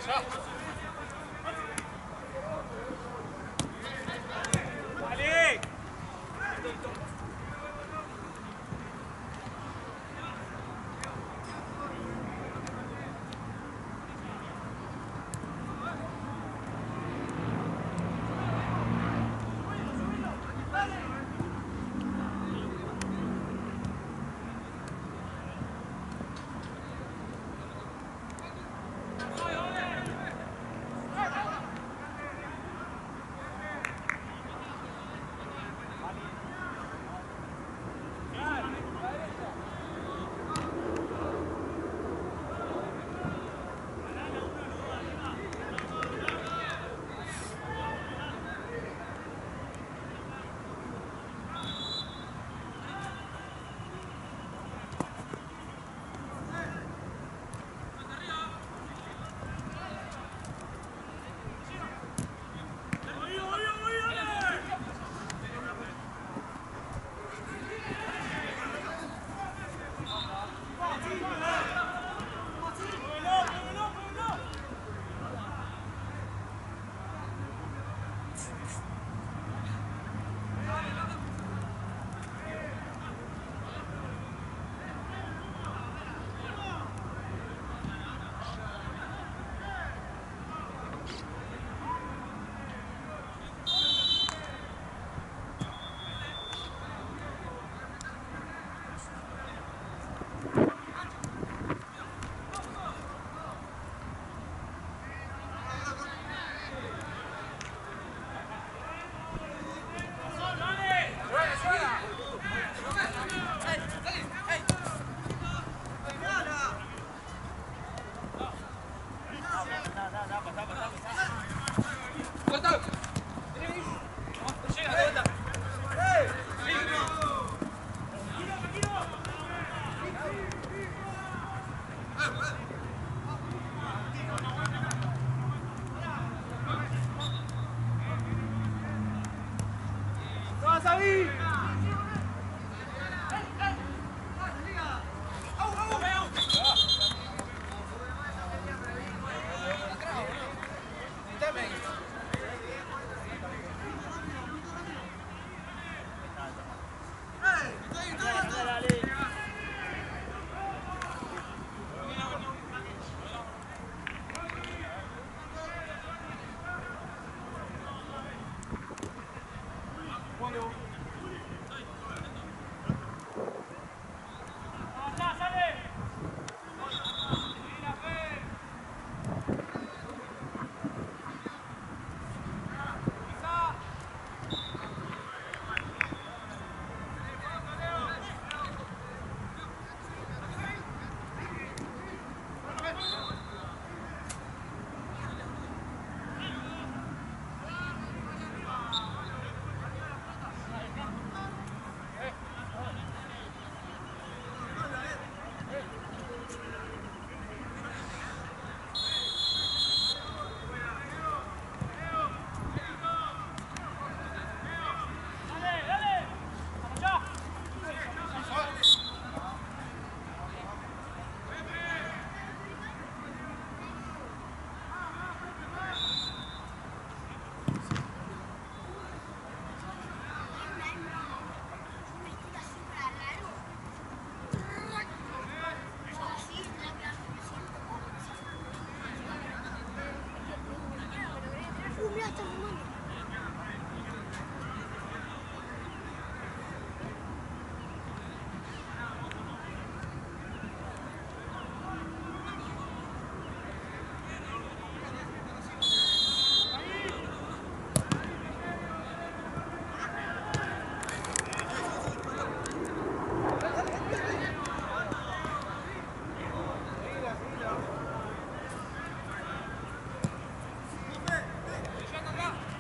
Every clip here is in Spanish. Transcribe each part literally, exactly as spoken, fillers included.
Acá.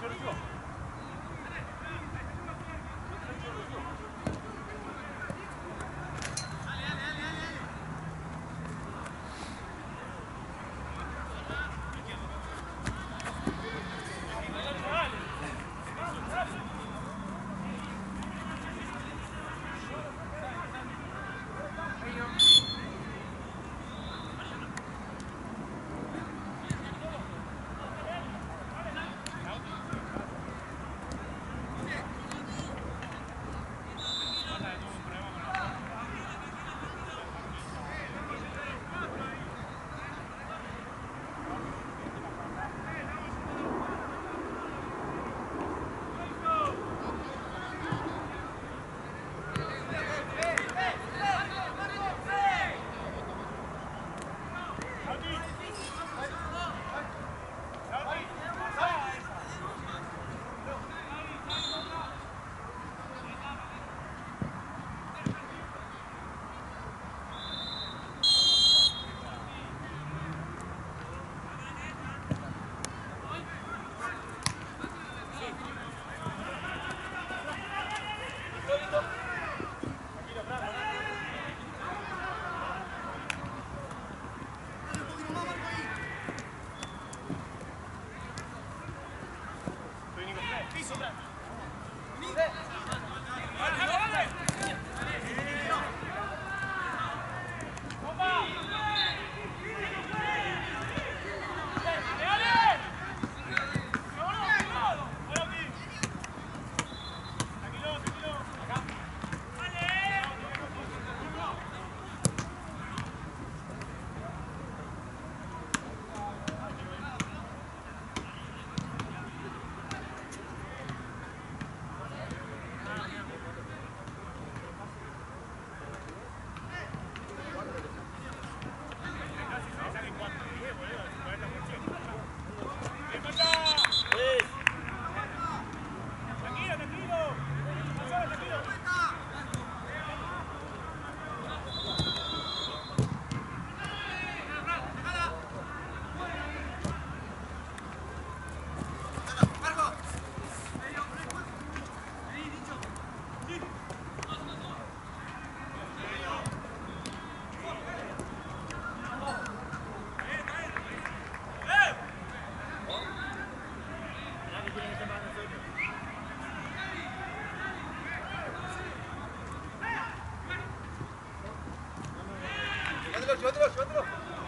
Llévatelo, llévatelo.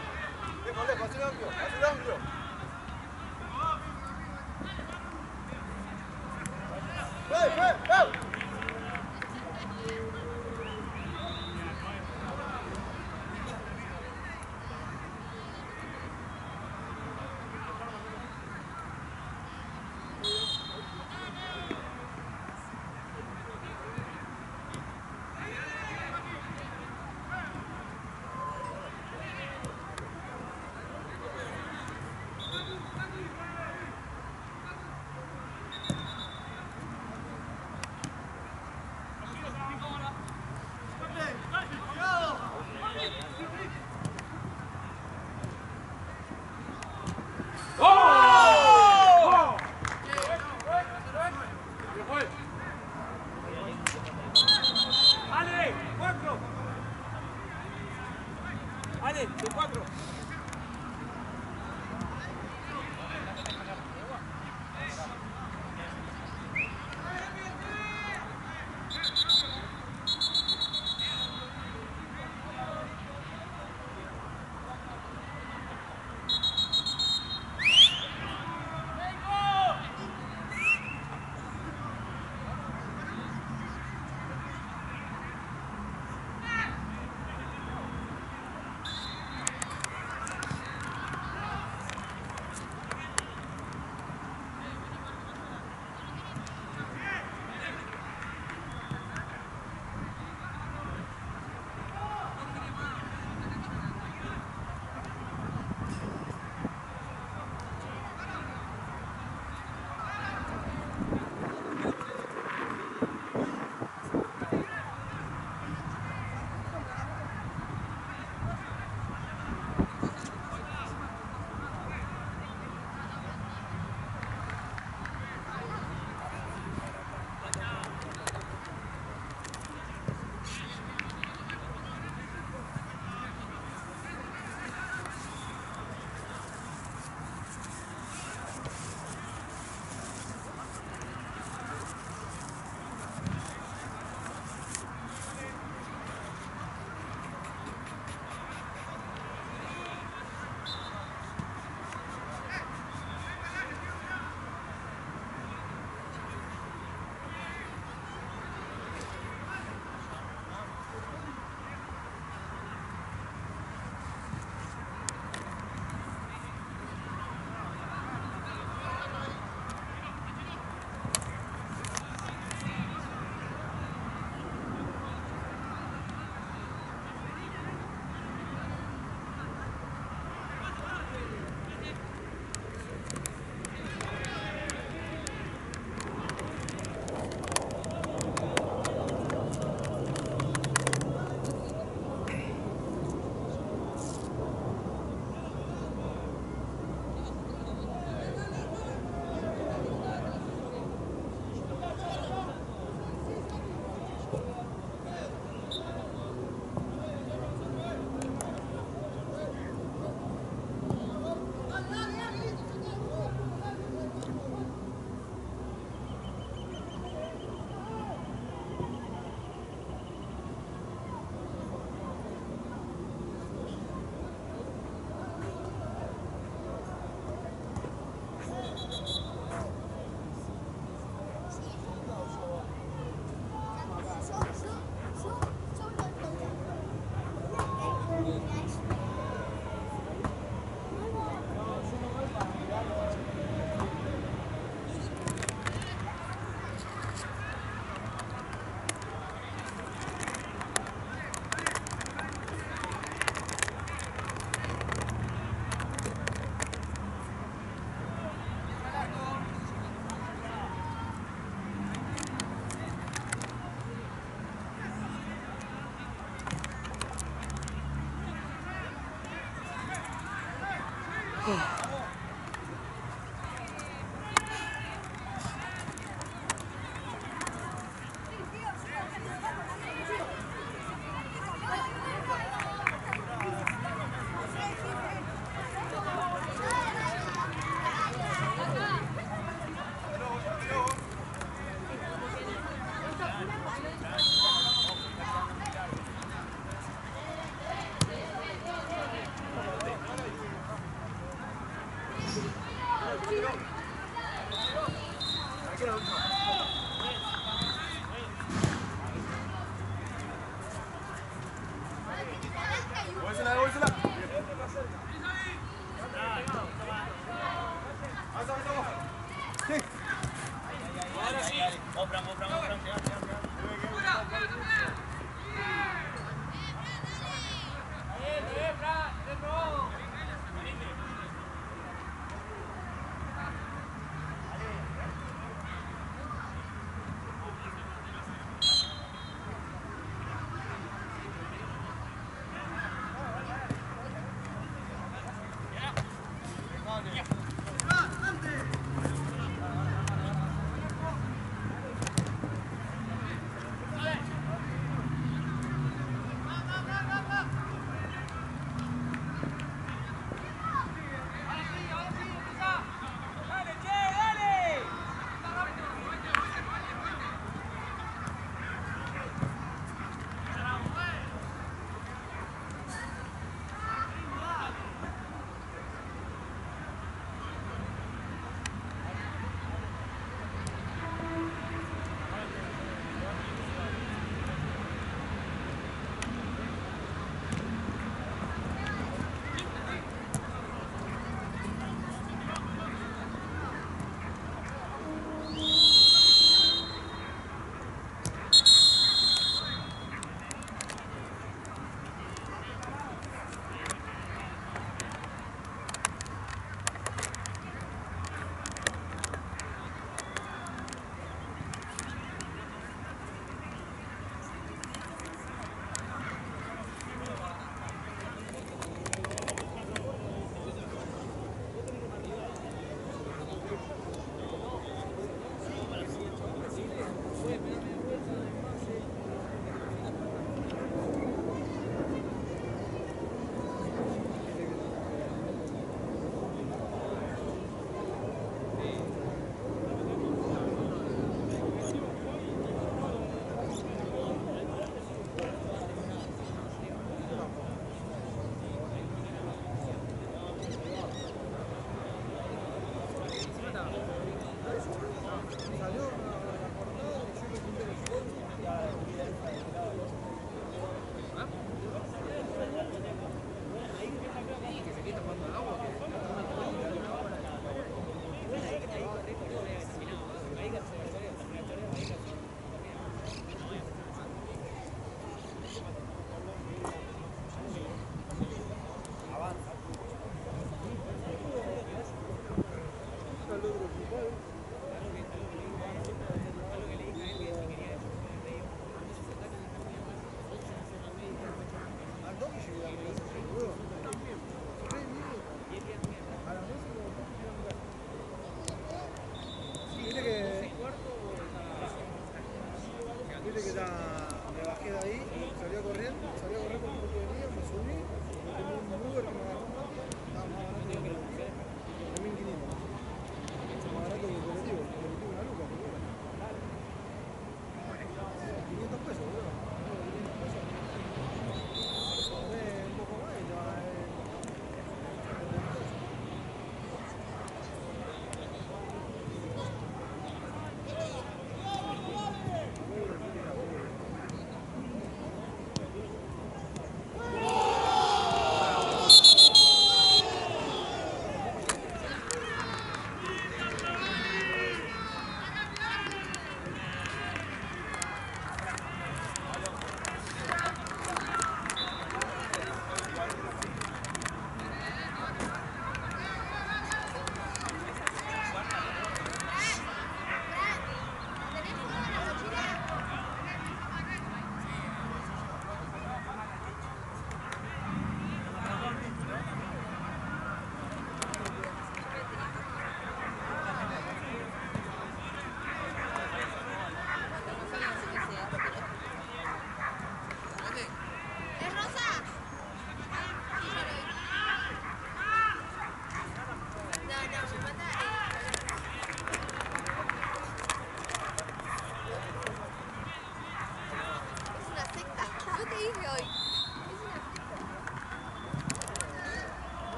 Lejos, lejos, haz el amplio, haz el amplio. ¡Eh, eh, eh!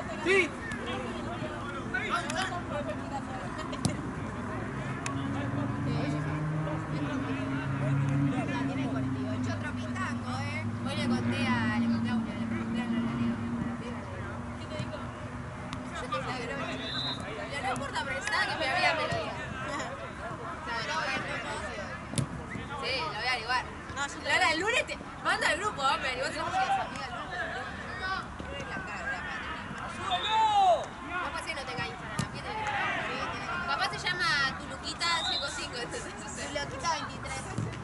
Sí. Hoy le conté a, le conté a una, le pregunté a una, le digo, ¿qué te dijo? Yo te la grabé. Ya no importa, pero estaba que me había melodía. Sí, lo voy a averiguar. Lara, el lunes te manda al grupo, me averiguó si la música de su amiga el lunes. La cara, la cara. Capaz que no tenga Instagram, ¿qué tiene que ver? Capaz se llama Tuluquita cincuenta y cinco, no sé. Tuluquita veintitrés, no sé.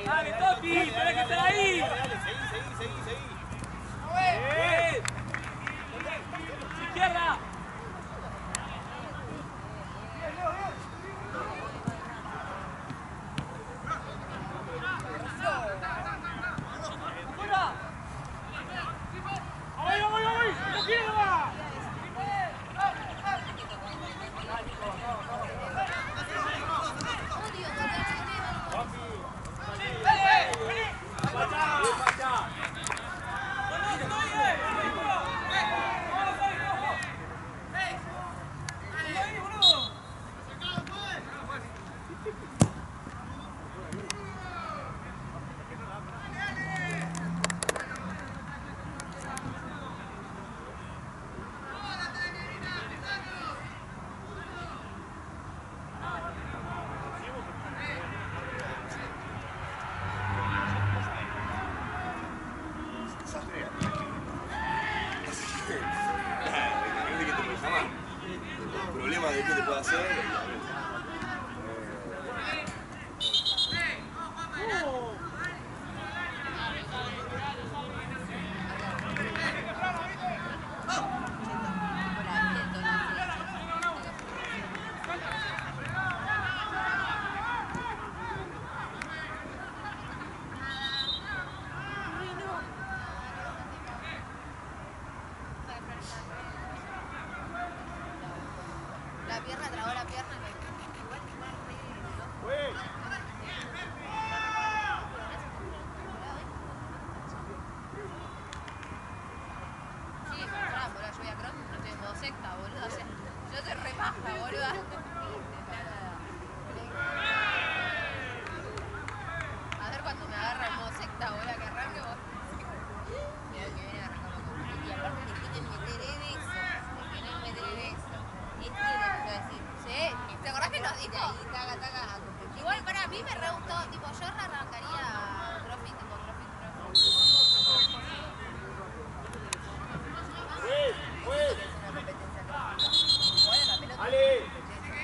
Dale, Totti, tenés que estar ahí. Dale, dale, seguí, seguí, seguí, seguí. Bien. Izquierda. ¡Fuera! ¡Ahí, ahí, ahí! ¡Izquierda! Problema de qué te puede hacer. La pierna, trabó la pierna. Sí, pará, boludo, yo voy a cross, no estoy en modo secta, boludo. O sea, yo te repaja, boludo. A ver cuando me agarra en modo secta, boludo, que arranque vos. Mira que viene arrancando con y aparte te quieren meter en eso. Te quieren meter en eso. Y es que decir, sí, ¿te acordás que nos dijo? Taca, taca, igual para mí me re gustó, tipo, yo arrancaría crossfit, tipo crossfit, crossfit. ¡Fue! ¡Fue! Es una competencia crossfit. Igual en la pelota. ¡Ale!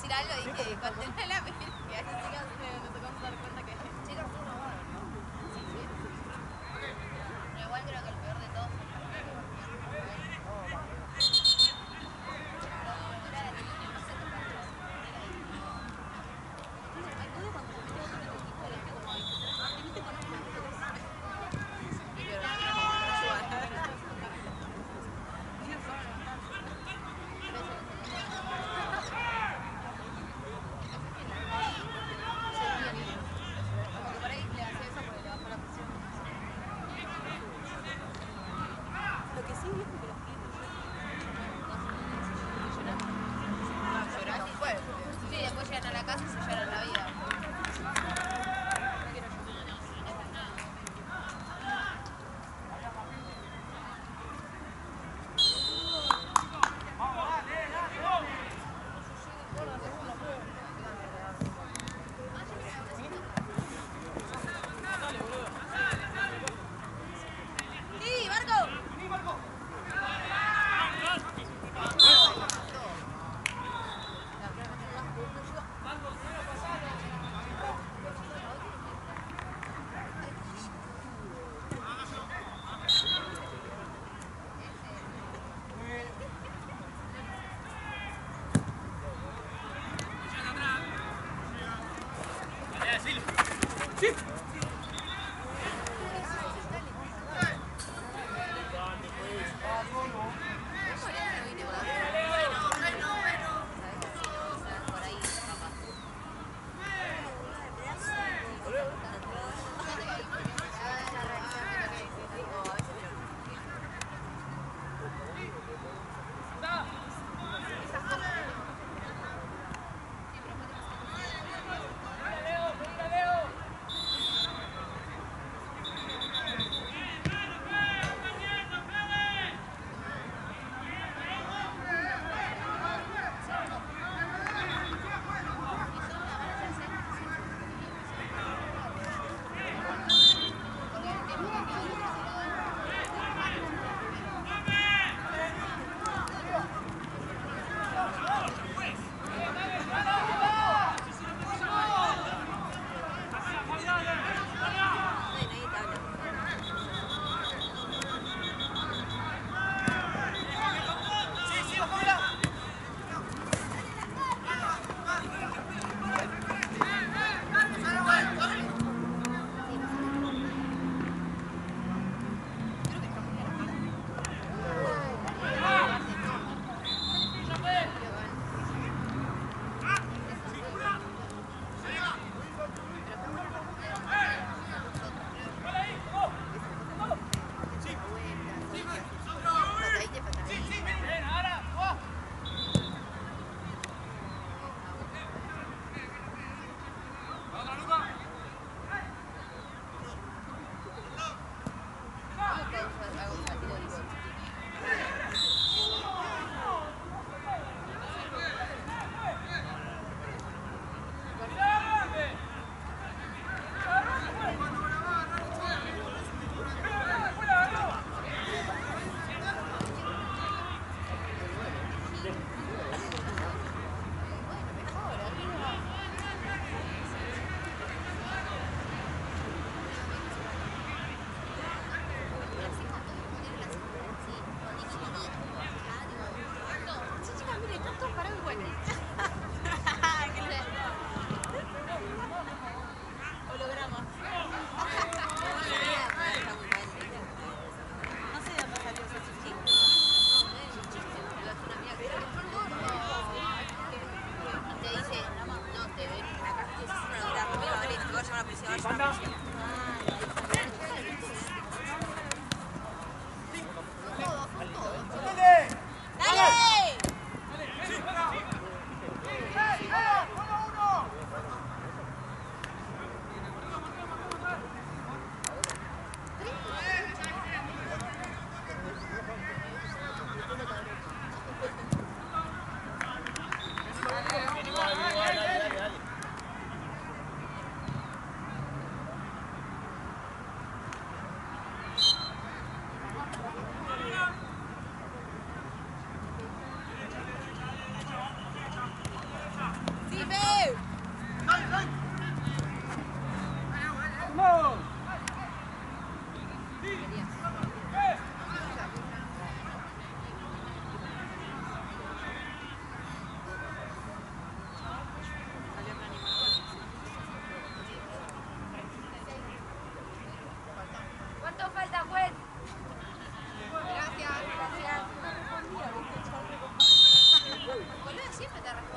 decir algo, dije, contené la película. Y a las chicas nos tocamos dar cuenta que chicas fue una buena, ¿no? Sí, sí. Pero igual creo que el peor de todos fue el partido que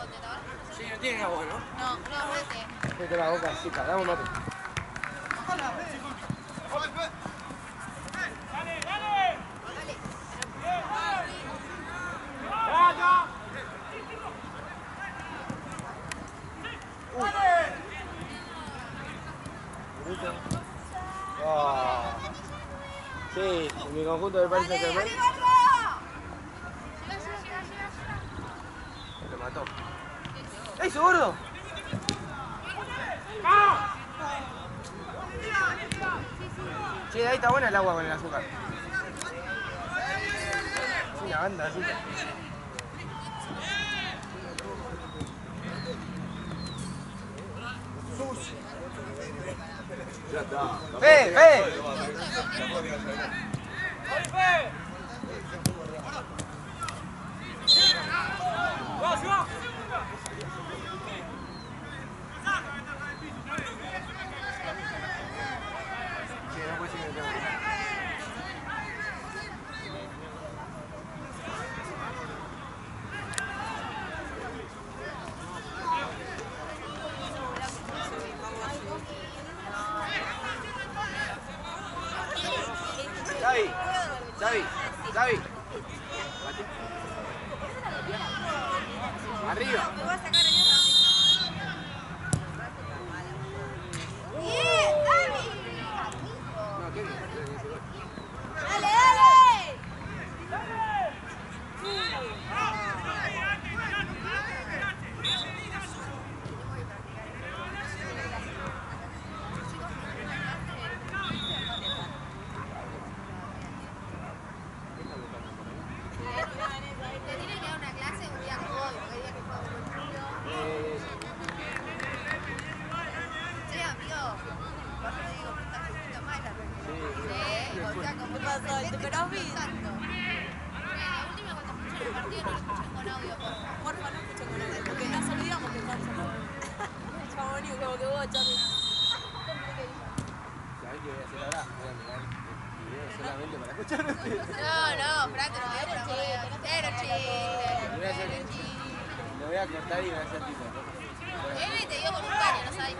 contenedor? Sí, no tienen agua, ¿no? No, no, ese. Vete la boca, chica, dame un mate. Dale, dale. Vale. Ya, ya. Oh. Sí, en mi conjunto del Paris Saint-Germain lo mató. ¡Ey, su gordo! Che, ahí está buena el agua con el azúcar. Es una banda de azúcar. Ya está. ¡Fe, fe! Va, se va. Sí, no puede ser que tenga. Xavi, Xavi, Xavi. Arriba. Me voy a sacar el ¡Bien, Dani! No, qué bien. ¡Dale, dale! Te tienen que dar una clase un día que voy, porque hay días que juego con el tío. Eh, Sí, amigo. Por eso digo, que está un poquito mala. sí, Sí, o sea, como ¿Qué pasó? ¿Te esperás bien? Exacto. La última cuando escuchen el partido no lo escuchen con audio, por favor. Porfa, no escucho con él, porque nos olvidamos que estamos hablando. Chamonio, como que vos, Charlie. ¿sabés qué voy a hacer ahora? Voy a mirar el video solamente para escuchar ustedes. No, no, Fran, te lo voy a por amor de Dios. Cero chiste. Lo voy a hacer. Cero chiste. Lo voy a cortar y voy a hacer tipo. Eve te dio con un caño, no sabes.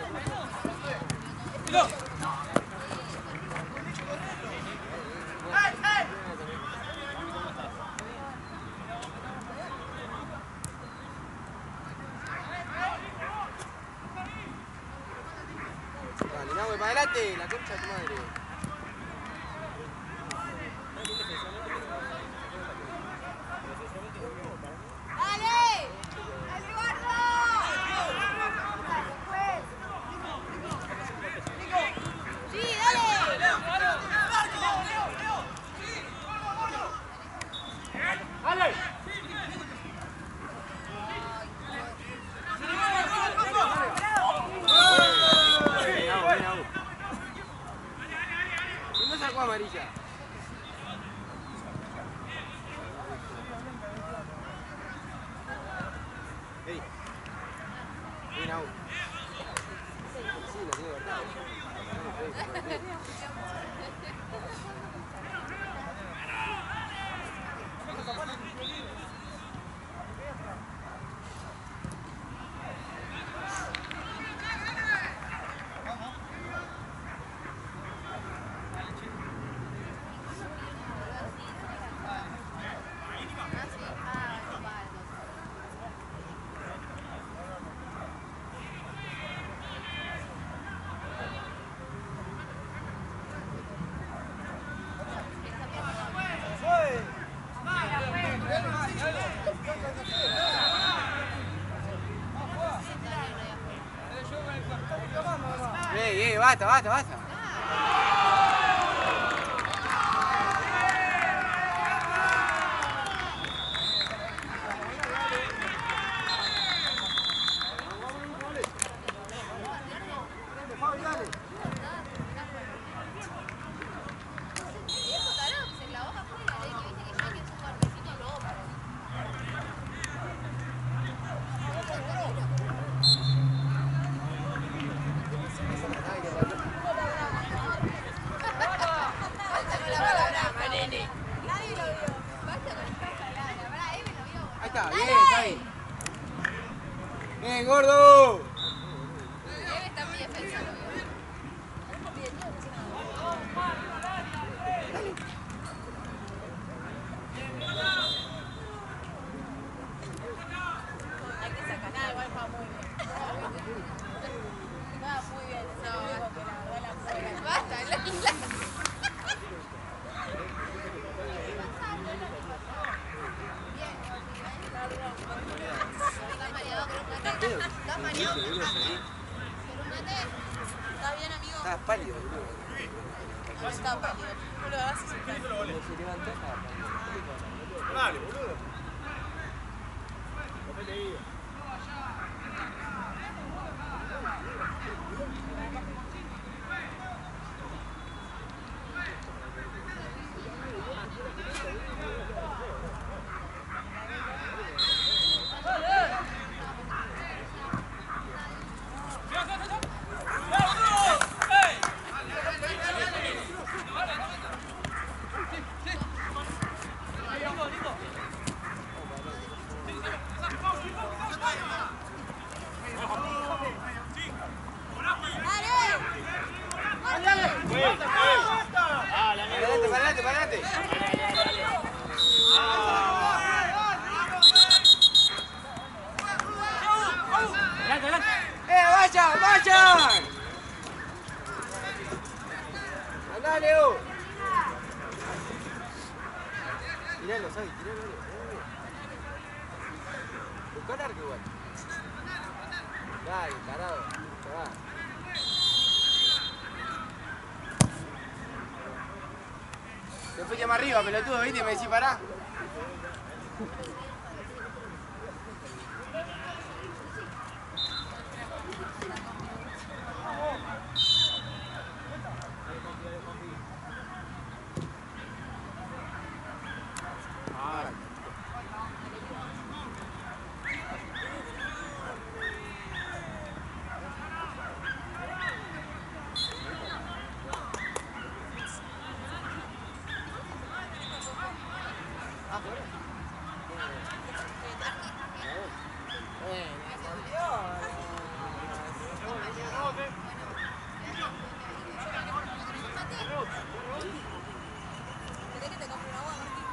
Dale, Nahue, para adelante, la concha de tu madre. ¡Dale! ¡Dale, gordo! ¡Sí, dale! Dale. Bien, Nahue, bien, Nahue. ¿Quién no sacó amarilla? Ey. Bien, Nahue. Sí, lo tiene cortado. No, fe, Ey, ey, basta, basta, basta. Viejo tarado que se clavó afuera, le que viste que ya que es un cuartecito luego para. Basta con la palabra, nene. Nadie lo vio. Basta con esta palabra. Pará, Eve lo vio. Ahí está, bien, Xavi. ¡Bien, gordo! Debe estar muy defensa, lo veo. Hay que sacar. Nada, igual juega muy bien. Nada, muy bien. Es el único que la verdad la juega. Basta, la la. ¿Estás mareado? ¿Querés un mate? ¿Estás bien, amigo? Estás pálido, boludo. No está pálido. No lo hagas y se cae. Cuando se levantó, estaba pálido. Dale, boludo. Papel ahí. Para adelante, para adelante, para adelante. Adelante, adelante. ¡Eh, vayan, vayan! ¡Andá, Leo! Tiralo, Sabi, tiralo, Leo. Buscá el arco igual. Dale, tarado. Se va. Te fuiste más arriba, pelotudo, ¿viste? Y me decís pará. ¿Querés que te compre un agua, Martín?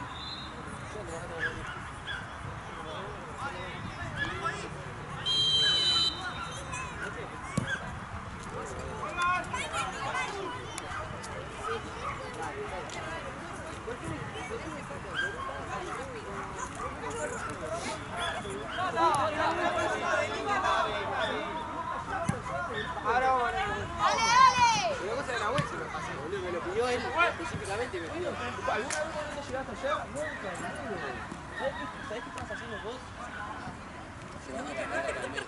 Ahora vamos a ver. ¡Dale, dale! Pero cosa de Nahuel se lo pasé, boludo. Me lo pidió él específicamente y me pidió. ¿Alguna vez no llegaste allá? Nunca, boludo. ¿Sabés qué, ¿Sabés qué estás haciendo vos? Llevando a la también.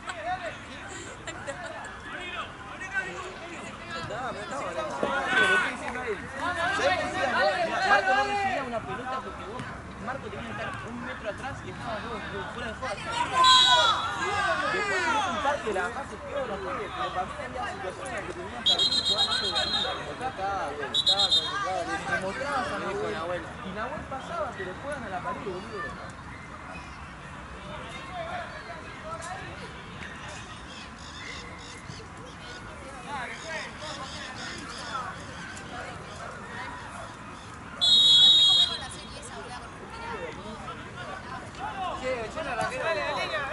No, pero no, ¿Pero qué hiciste ahí? ¿Sabés qué decía? Marco no recibía una pelota porque vos, Marco tenía que estar un metro atrás y estabas vos, vos fuera de juego. Después si ves un parque de la fase peor, no sé, pero para mí había situaciones en las que tenías que abrir y jugar más de la Acá estaba, bien, estaba concentrado. te mostrabas a Me dijo Nahuel. Nahuel. Y Nahuel pasaba, pero juegan a la pared, boludo. Che, yo la arranqué. Dale, dale, dale,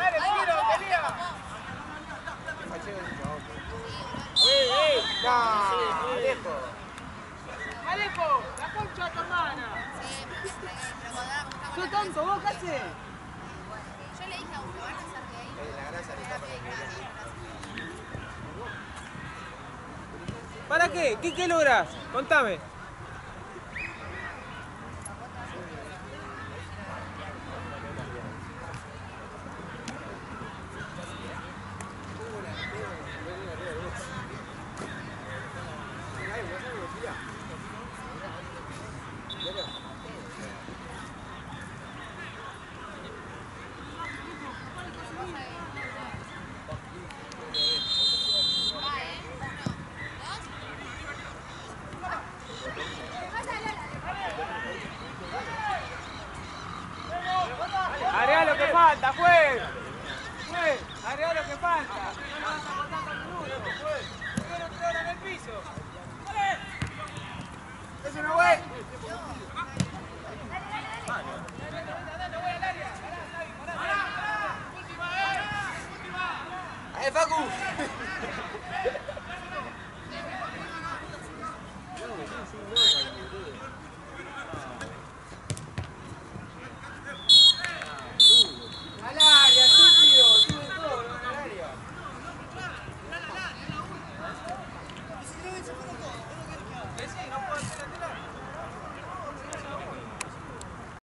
No, Alejo. Alejo, la concha de tu hermana. Sí, porque pero cuando era- como Soy estaba tonto, vos, ¿qué haces? yo le dije a uno, van a hacer de ahí. Eh, La grasa le está para que ¿Para qué? ¿Qué, qué logras? Contame. Va, ¿eh? Uno, dos. Haré lo que falta, pues. Fue, agrega lo que falta. No vas a cortar con minutos. Quiero tres horas en el piso. ¡Eso no, güey! ¡Eh, Facu!